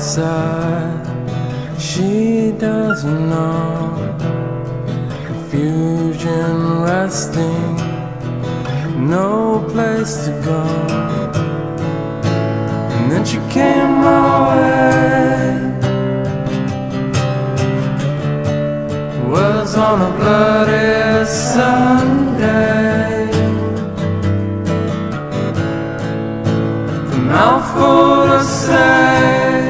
outside. She doesn't know. Confusion resting, no place to go. And then she came my way. Was on a bloody Sunday. The mouthful to say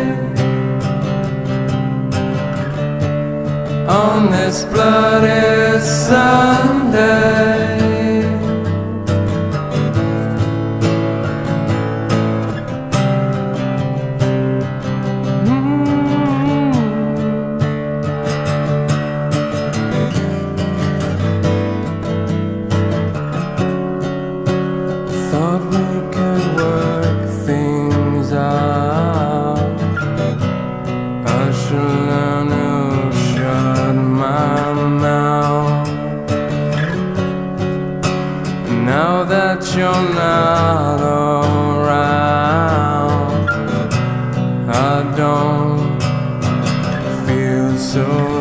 on this bloody Sunday. Thought we could work things out. I should learn to shut my mouth. Now that you're not around, I don't feel so